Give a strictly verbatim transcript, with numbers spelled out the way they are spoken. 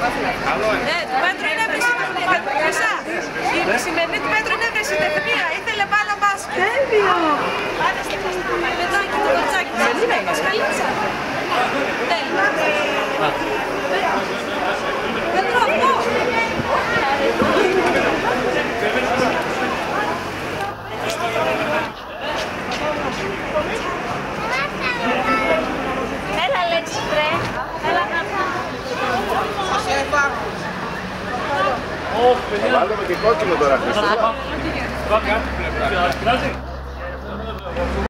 Ναι, του Πέτρου είναι ευρεσιτεχνία. Η σημερινή του Πέτρου είναι ευρεσιτεχνία. Ήθελε μπάλα μπάσκετ. Τέλειο! Πετάκι το κοτσάκι. Σελίδα είναι. Καλίτσα. Τέλειο. Πέτρο, αυτό. Έλα Λέξη τρέ, έλα να πάμε. Θα βάλουμε και κόκκινο τώρα.